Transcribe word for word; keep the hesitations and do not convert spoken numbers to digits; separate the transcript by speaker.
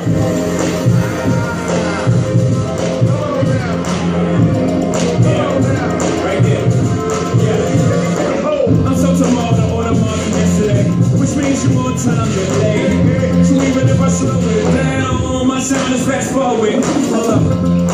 Speaker 1: More time than late. So even if I slow it down, my sound is fast forward. Hold up.